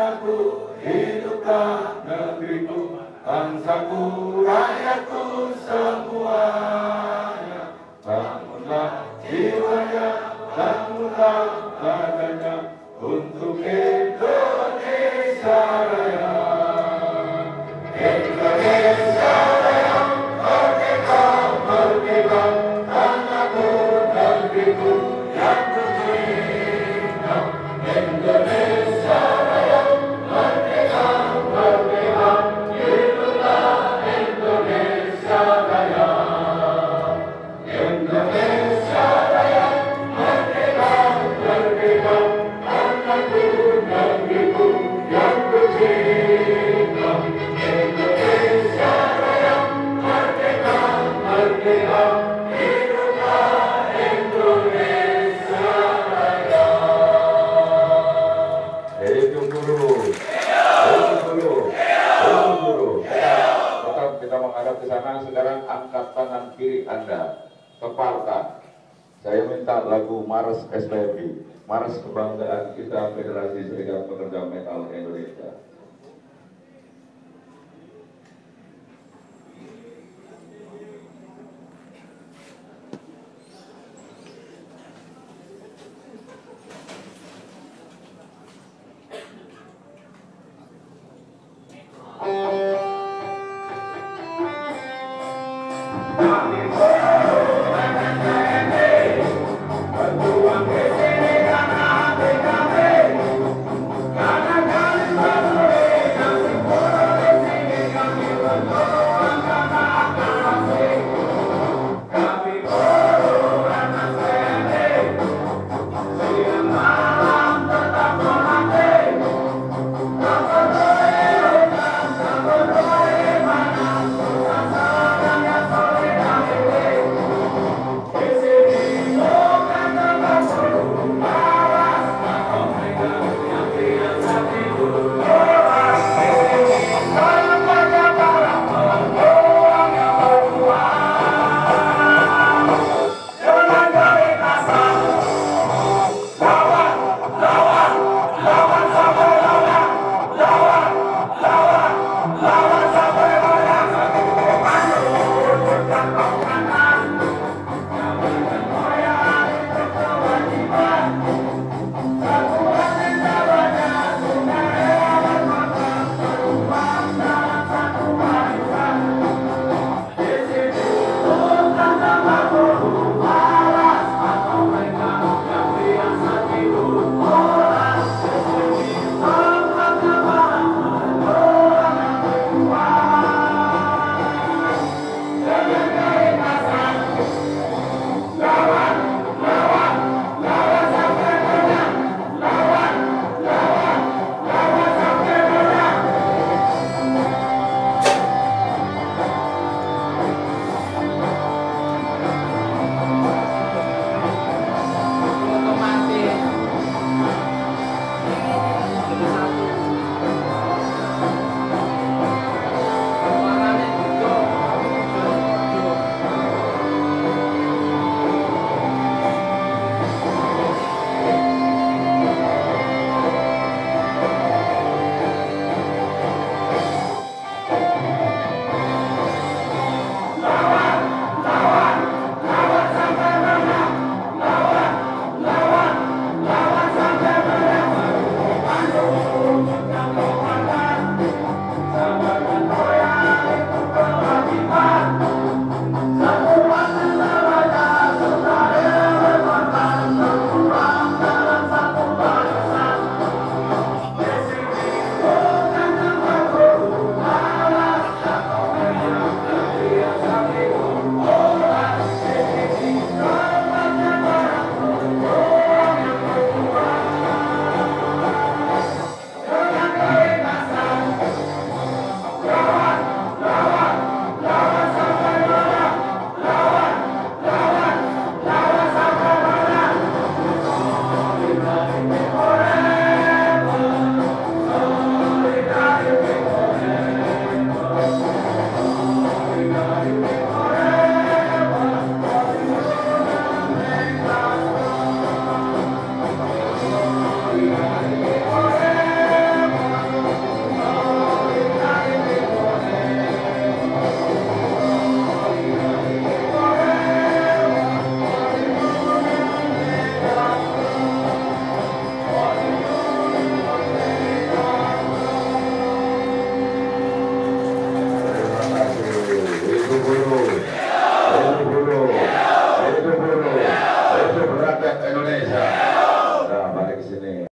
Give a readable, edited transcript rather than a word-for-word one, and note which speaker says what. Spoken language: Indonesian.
Speaker 1: bangsaku, hiduplah negeriku, bangsaku, rakyatku semuanya. Bangunlah jiwanya, bangunlah badannya untuk Indonesia Raya. Indonesia Raya, merdeka, merdeka, tanahku, negeriku yang tercinta. Indonesia Raya, merdeka, merdeka, hiduplah Indonesia Raya. Indonesia Raya, merdeka, merdeka, tanahku, negeriku yang tercinta. Indonesia Raya, merdeka, merdeka, hiduplah Indonesia Raya. Hidup guru, hidup guru, hidup guru. Tetap kita menghadap ke sana. Sekarang angkat tangan kiri Anda, kepalkan. Saya minta lagu Mars SPMI, Mars Kebanggaan Kita Federasi Serikat Pekerja Metal Indonesia.